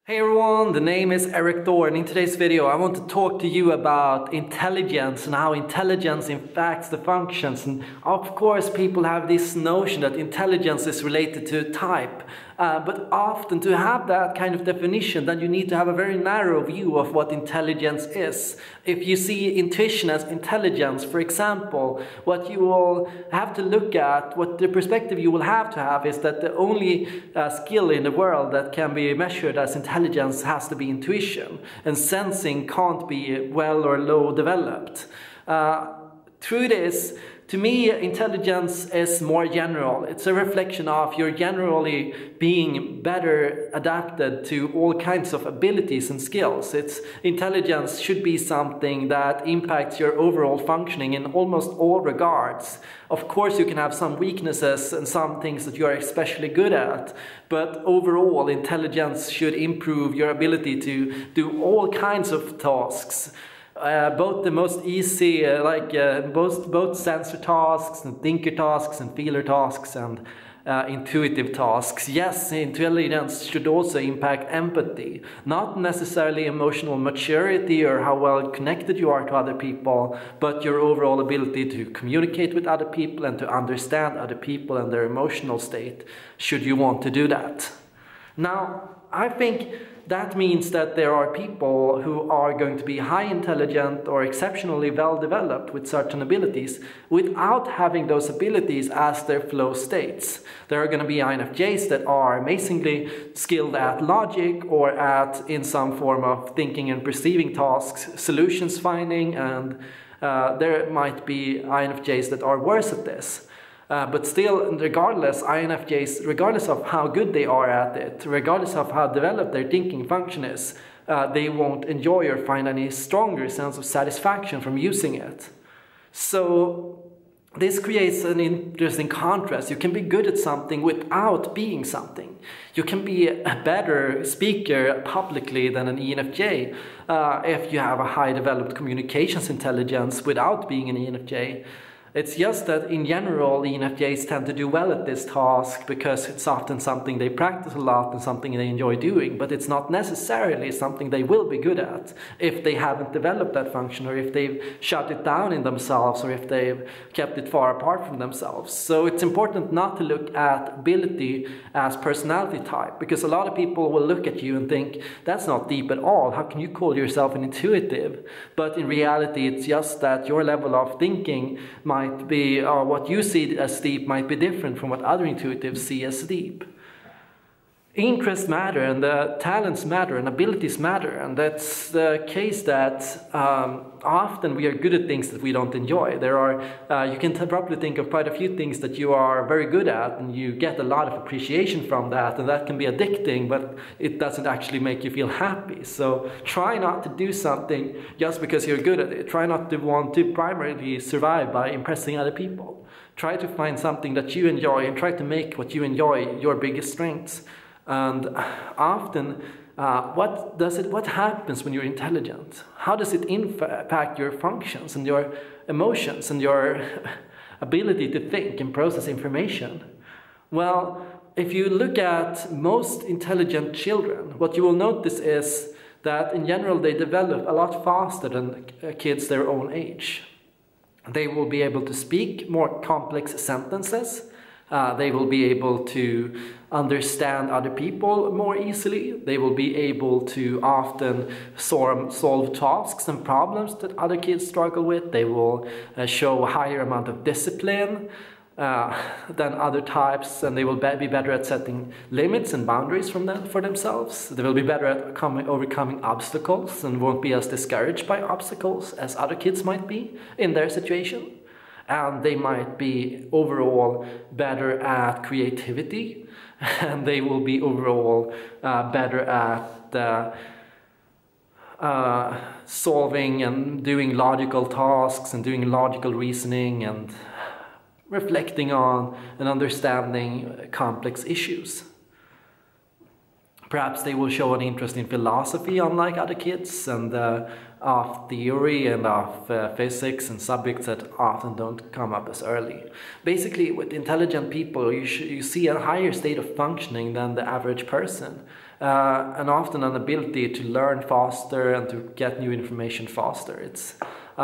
Hey everyone, the name is Eric Thor, and in today's video I want to talk to you about intelligence and how intelligence impacts the functions. And of course people have this notion that intelligence is related to type, but often to have that kind of definition then you need to have a very narrow view of what intelligence is. If you see intuition as intelligence, for example, what you will have to look at, what the perspective you will have to have is that the only skill in the world that can be measured as intelligence has to be intuition, and sensing can't be well or low developed. Through this, to me, intelligence is more general. It's a reflection of your generally being better adapted to all kinds of abilities and skills. Intelligence should be something that impacts your overall functioning in almost all regards. Of course, you can have some weaknesses and some things that you are especially good at, but overall, intelligence should improve your ability to do all kinds of tasks. Both the most easy, both sensor tasks and thinker tasks and feeler tasks and intuitive tasks. Yes, intelligence should also impact empathy, not necessarily emotional maturity or how well connected you are to other people, but your overall ability to communicate with other people and to understand other people and their emotional state, should you want to do that. Now, I think that means that there are people who are going to be high intelligent or exceptionally well developed with certain abilities without having those abilities as their flow states. There are going to be INFJs that are amazingly skilled at logic or in some form of thinking and perceiving tasks, solutions finding, and there might be INFJs that are worse at this. But still, regardless, INFJs, regardless of how good they are at it, regardless of how developed their thinking function is, they won't enjoy or find any stronger sense of satisfaction from using it. So this creates an interesting contrast. You can be good at something without being something. You can be a better speaker publicly than an ENFJ if you have a high developed communications intelligence without being an ENFJ. It's just that in general, ENFJs tend to do well at this task because it's often something they practice a lot and something they enjoy doing, but it's not necessarily something they will be good at if they haven't developed that function, or if they've shut it down in themselves, or if they've kept it far apart from themselves. So it's important not to look at ability as personality type, because a lot of people will look at you and think, that's not deep at all, how can you call yourself an intuitive? But in reality, it's just that your level of thinking might be, or what you see as deep might be different from what other intuitives see as deep. Interests matter, and the talents matter, and abilities matter, and that's the case that often we are good at things that we don't enjoy. You can probably think of quite a few things that you are very good at, and you get a lot of appreciation from that, and that can be addicting, but it doesn't actually make you feel happy. So try not to do something just because you're good at it. Try not to want to primarily survive by impressing other people. Try to find something that you enjoy and try to make what you enjoy your biggest strengths. And often, what happens when you're intelligent? How does it impact your functions and your emotions and your ability to think and process information? Well, if you look at most intelligent children, what you will notice is that in general they develop a lot faster than kids their own age. They will be able to speak more complex sentences. They will be able to understand other people more easily. They will be able to often solve tasks and problems that other kids struggle with. They will show a higher amount of discipline than other types, and they will be better at setting limits and boundaries for themselves. They will be better at overcoming obstacles and won't be as discouraged by obstacles as other kids might be in their situation. And they might be overall better at creativity, and they will be overall better at solving and doing logical tasks and doing logical reasoning and reflecting on and understanding complex issues. Perhaps they will show an interest in philosophy unlike other kids, and of theory and of physics and subjects that often don't come up as early. Basically, with intelligent people, you see a higher state of functioning than the average person. and often an ability to learn faster and to get new information faster. It's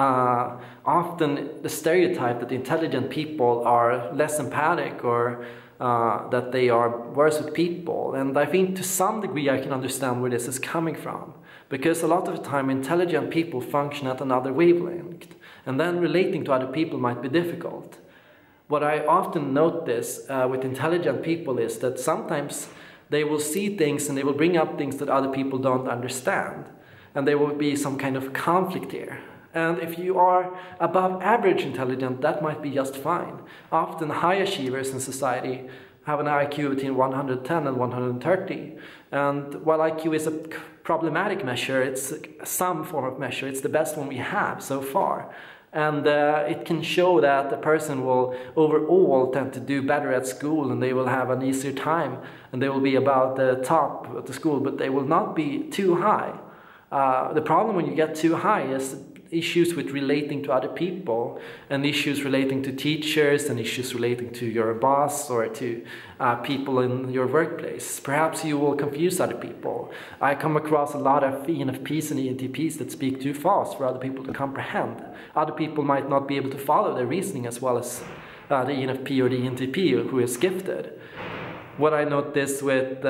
often the stereotype that intelligent people are less empathic, or that they are worse with people. And I think to some degree I can understand where this is coming from, because a lot of the time intelligent people function at another wavelength, and then relating to other people might be difficult. What I often notice with intelligent people is that sometimes they will see things and they will bring up things that other people don't understand, and there will be some kind of conflict here. And if you are above average intelligent, that might be just fine. Often high achievers in society have an IQ between 110 and 130. And while IQ is a problematic measure, it's some form of measure, it's the best one we have so far. And it can show that the person will overall tend to do better at school, and they will have an easier time, and they will be about the top of the school, but they will not be too high. The problem when you get too high is issues with relating to other people, and issues relating to teachers, and issues relating to your boss or to people in your workplace. Perhaps you will confuse other people. I come across a lot of ENFPs and ENTPs that speak too fast for other people to comprehend. Other people might not be able to follow their reasoning as well as the ENFP or the ENTP who is gifted. What I notice with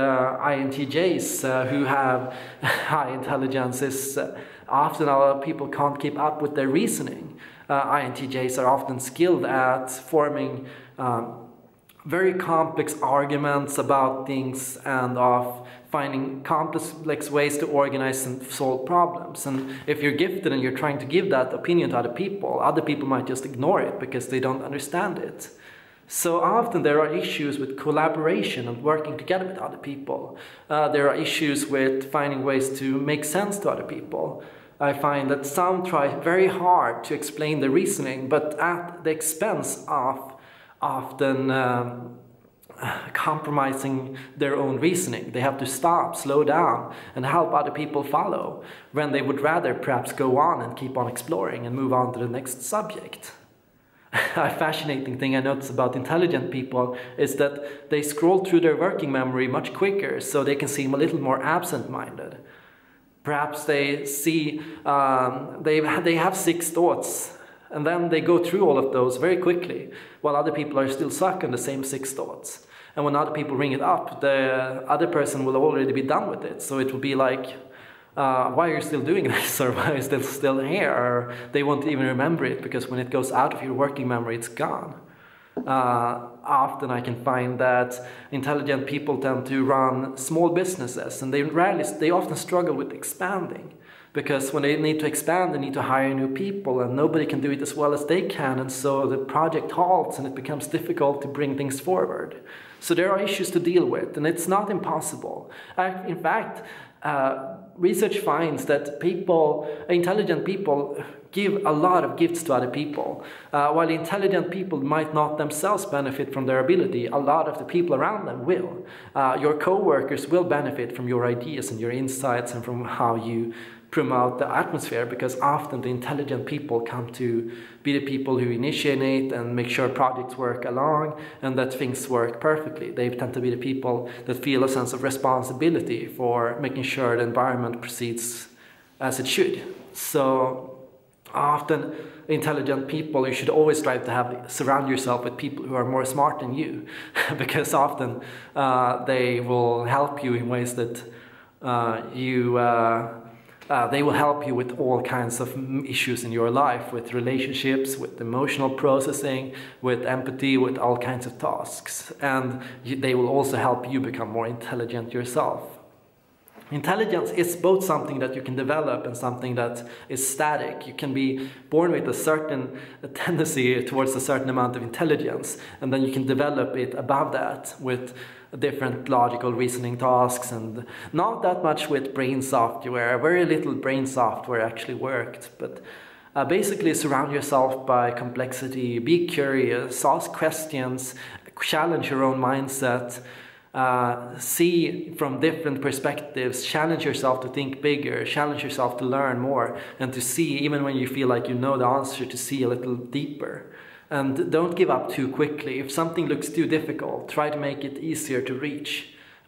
INTJs who have high intelligence is often a lot of people can't keep up with their reasoning. INTJs are often skilled at forming very complex arguments about things, and of finding complex ways to organize and solve problems. And if you're gifted and you're trying to give that opinion to other people might just ignore it because they don't understand it. So often there are issues with collaboration and working together with other people. There are issues with finding ways to make sense to other people. I find that some try very hard to explain the reasoning, but at the expense of often compromising their own reasoning. They have to stop, slow down, and help other people follow, when they would rather perhaps go on and keep on exploring and move on to the next subject. A fascinating thing I notice about intelligent people is that they scroll through their working memory much quicker, so they can seem a little more absent-minded. Perhaps they see, they have 6 thoughts, and then they go through all of those very quickly, while other people are still stuck on the same 6 thoughts. And when other people bring it up, the other person will already be done with it, so it will be like, why are you still doing this, or why is this still here, or they won't even remember it, because when it goes out of your working memory, it's gone. Often I can find that intelligent people tend to run small businesses, and they often struggle with expanding, because when they need to expand, they need to hire new people, and nobody can do it as well as they can, and so the project halts and it becomes difficult to bring things forward. So there are issues to deal with, and it's not impossible. In fact, research finds that intelligent people give a lot of gifts to other people. While intelligent people might not themselves benefit from their ability, a lot of the people around them will. Your co-workers will benefit from your ideas and your insights and from how you promote the atmosphere, because often the intelligent people come to be the people who initiate and make sure projects work along and that things work perfectly. They tend to be the people that feel a sense of responsibility for making sure the environment proceeds as it should. So often intelligent people, you should always strive to surround yourself with people who are more smart than you, because often they will help you in ways that they will help you with all kinds of issues in your life, with relationships, with emotional processing, with empathy, with all kinds of tasks. And they will also help you become more intelligent yourself. Intelligence is both something that you can develop and something that is static. You can be born with a certain tendency towards a certain amount of intelligence, and then you can develop it above that with different logical reasoning tasks, and not that much with brain software. Very little brain software actually worked, but basically surround yourself by complexity, be curious, ask questions, challenge your own mindset, see from different perspectives, challenge yourself to think bigger, challenge yourself to learn more, and to see, even when you feel like you know the answer, to see a little deeper. And don't give up too quickly. If something looks too difficult, try to make it easier to reach.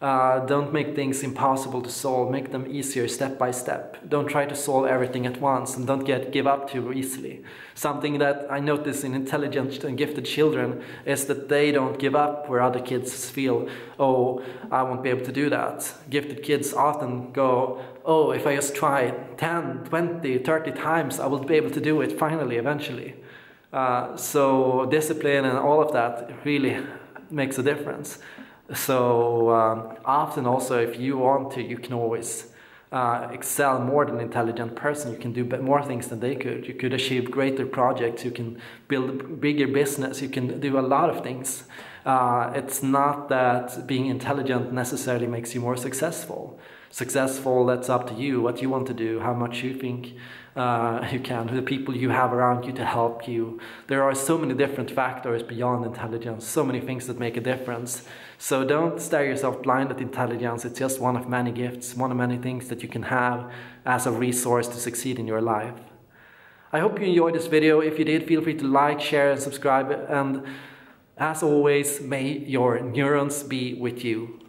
Don't make things impossible to solve. Make them easier step by step. Don't try to solve everything at once, and don't give up too easily. Something that I notice in intelligent and gifted children is that they don't give up where other kids feel, oh, I won't be able to do that. Gifted kids often go, oh, if I just try 10, 20, 30 times, I will be able to do it finally, eventually. So discipline and all of that really makes a difference. So often also, if you want to, you can always excel more than an intelligent person. You can do more things than they could. You could achieve greater projects. You can build a bigger business. You can do a lot of things. It's not that being intelligent necessarily makes you more successful. Successful, that's up to you, what you want to do, how much you think you can, the people you have around you to help you. There are so many different factors beyond intelligence, so many things that make a difference. So don't stare yourself blind at intelligence. It's just one of many gifts, one of many things that you can have as a resource to succeed in your life. I hope you enjoyed this video. If you did, feel free to like, share and subscribe. And as always, may your neurons be with you.